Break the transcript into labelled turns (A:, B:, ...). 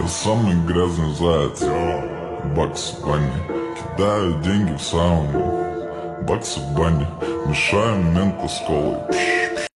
A: Я самый грязный заяц, Бакс в бане. Кидаю деньги в сауну, Баксы в бане. Мешаем мента с колой.